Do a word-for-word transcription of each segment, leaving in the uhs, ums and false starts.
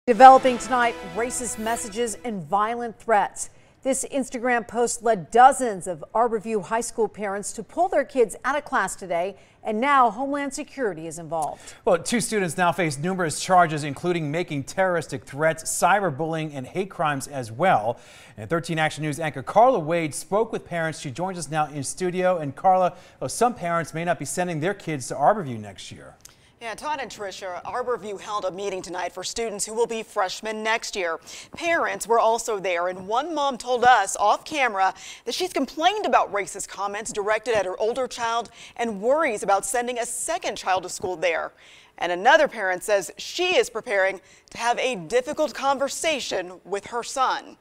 Developing tonight, racist messages and violent threats. This Instagram post led dozens of Arbor View High School parents to pull their kids out of class today, and now Homeland Security is involved. Well, two students now face numerous charges, including making terroristic threats, cyberbullying, and hate crimes as well. And thirteen Action News anchor Carla Wade spoke with parents. She joins us now in studio. And Carla, well, some parents may not be sending their kids to Arbor View next year. Yeah, Todd and Tricia, Arbor View held a meeting tonight for students who will be freshmen next year. Parents were also there, and one mom told us off camera that she's complained about racist comments directed at her older child and worries about sending a second child to school there. And another parent says she is preparing to have a difficult conversation with her son.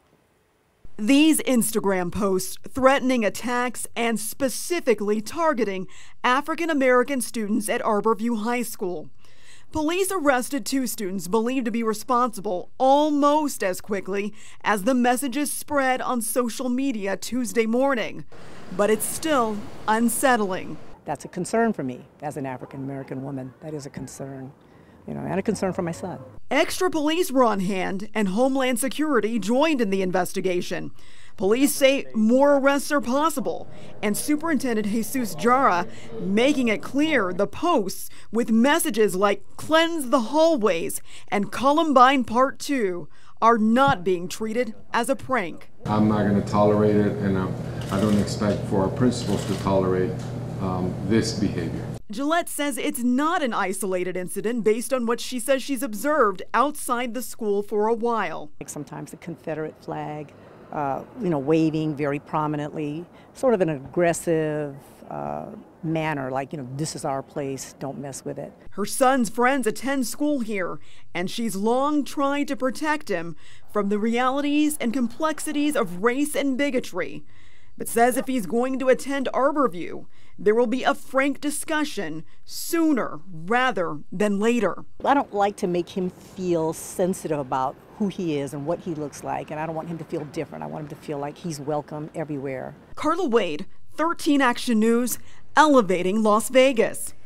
These Instagram posts threatening attacks and specifically targeting African-American students at Arbor View High School. Police arrested two students believed to be responsible almost as quickly as the messages spread on social media Tuesday morning. But it's still unsettling. That's a concern for me as an African-American woman. That is a concern. You know, and a concern for my son. Extra police were on hand, and Homeland Security joined in the investigation. Police say more arrests are possible, and Superintendent Jesus Jara making it clear the posts with messages like "cleanse the hallways" and "Columbine Part two" are not being treated as a prank. I'm not going to tolerate it, and I'm, I don't expect for our principals to tolerate um, this behavior. Gillette says it's not an isolated incident based on what she says she's observed outside the school for a while. Like sometimes the Confederate flag, uh, you know, waving very prominently, sort of an aggressive uh, manner, like, you know, this is our place, don't mess with it. Her son's friends attend school here, and she's long tried to protect him from the realities and complexities of race and bigotry, but says if he's going to attend Arbor View, there will be a frank discussion sooner rather than later. I don't like to make him feel sensitive about who he is and what he looks like, and I don't want him to feel different. I want him to feel like he's welcome everywhere. Carla Wade, thirteen Action News, elevating Las Vegas.